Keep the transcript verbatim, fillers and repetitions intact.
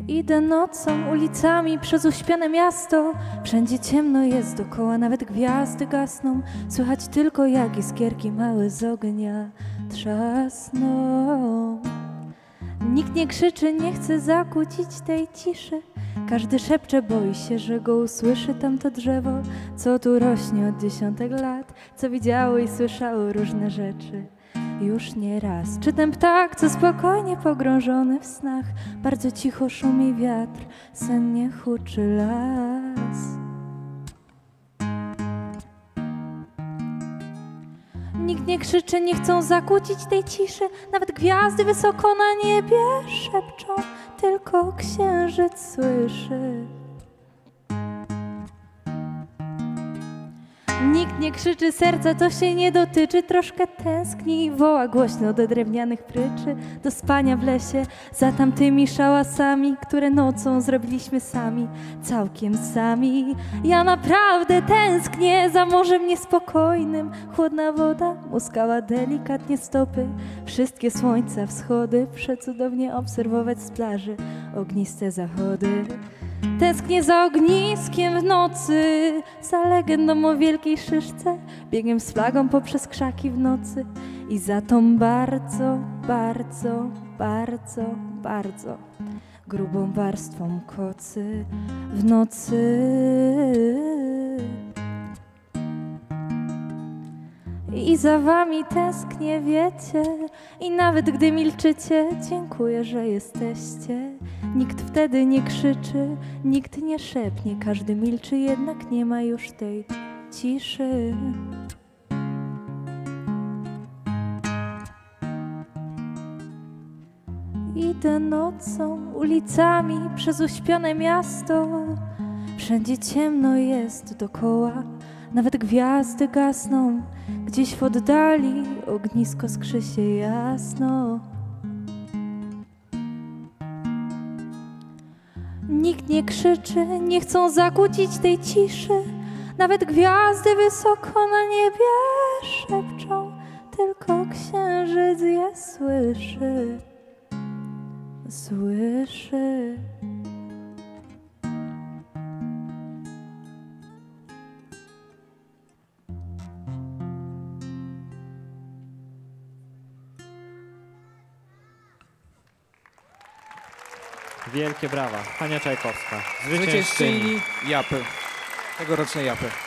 Idę nocą ulicami przez uśpione miasto. Wszędzie ciemno jest dokoła, nawet gwiazdy gasną. Słychać tylko jak iskierki małe z ognia trzasną. Nikt nie krzyczy, nie chce zakłócić tej ciszy. Każdy szepcze, boi się, że go usłyszy tamto drzewo, co tu rośnie od dziesiątek lat, co widziało i słyszało różne rzeczy już nie raz. Czy ten ptak, co spokojnie pogrążony w snach, bardzo cicho szumi wiatr, sennie huczy las. Nikt nie krzyczy, nie chcą zakłócić tej ciszy. Nawet gwiazdy wysoko na niebie szepczą, tylko księżyc słyszy. Nikt nie krzyczy, serca to się nie dotyczy. Troszkę tęskni i woła głośno do drewnianych pryczy, do spania w lesie za tamtymi szałasami, które nocą zrobiliśmy sami, całkiem sami. Ja naprawdę tęsknię za morzem niespokojnym. Chłodna woda muskała delikatnie stopy. Wszystkie słońca wschody przecudownie obserwować z plaży ogniste zachody. Tęsknię za ogniskiem w nocy, za legendą o wielkiej szyszce, biegiem z flagą poprzez krzaki w nocy i za tą bardzo, bardzo, bardzo, bardzo grubą warstwą kocy w nocy. I za wami tęsknię, wiecie, i nawet gdy milczycie, dziękuję, że jesteście. Nikt wtedy nie krzyczy, nikt nie szepnie, każdy milczy, jednak nie ma już tej ciszy. Idę nocą ulicami przez uśpione miasto. Wszędzie ciemno jest dokoła, nawet gwiazdy gasną. Gdzieś w oddali ognisko skrzy się jasno. Nikt nie krzyczy, nie chcą zakłócić tej ciszy. Nawet gwiazdy wysoko na niebie szepczą, tylko księżyc je słyszy, słyszy. Wielkie brawa. Hania Czajkowska, Zwyciężczyni Japy, tegorocznej Japy.